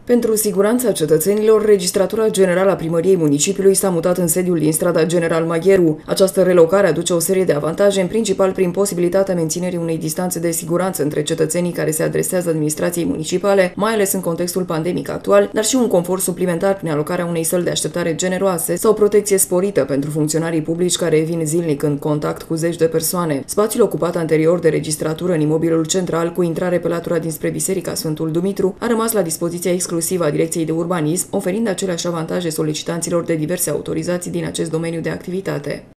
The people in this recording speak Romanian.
Pentru siguranța cetățenilor, Registratura Generală a Primăriei Municipiului s-a mutat în sediul din strada General Magheru. Această relocare aduce o serie de avantaje, în principal prin posibilitatea menținerii unei distanțe de siguranță între cetățenii care se adresează administrației municipale, mai ales în contextul pandemic actual, dar și un confort suplimentar prin alocarea unei săli de așteptare generoase sau protecție sporită pentru funcționarii publici care vin zilnic în contact cu zeci de persoane. Spațiul ocupat anterior de registratură în imobilul central, cu intrare pe latura dinspre Biserica Sfântul Dumitru, a rămas la dispoziția exclusivă a Direcției de Urbanism, oferind aceleași avantaje solicitanților de diverse autorizații din acest domeniu de activitate.